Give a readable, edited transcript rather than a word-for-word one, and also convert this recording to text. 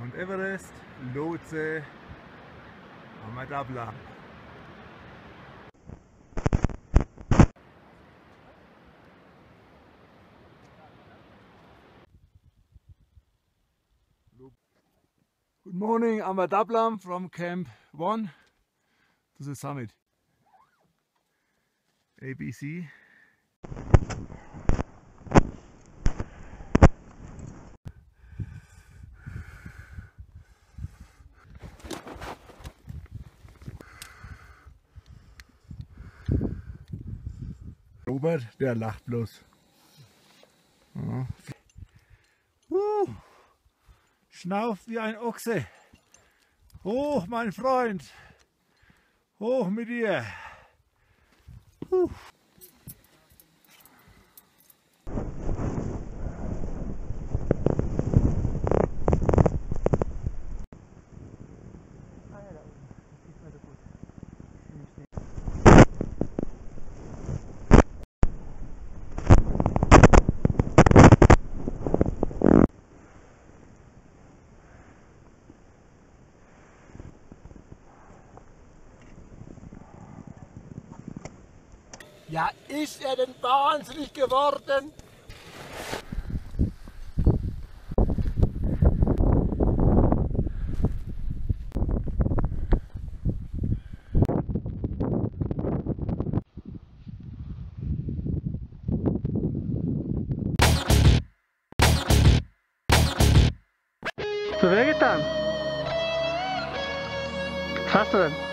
Mount Everest, Lhotse, Ama Dablam. Good morning, Ama Dablam from Camp 1 to the summit. ABC. Robert, der lacht bloß. Ja. Schnauft wie ein Ochse. Hoch, mein Freund. Hoch mit dir. Ja, ist er denn wahnsinnig geworden? So wehgetan? Was hast du denn?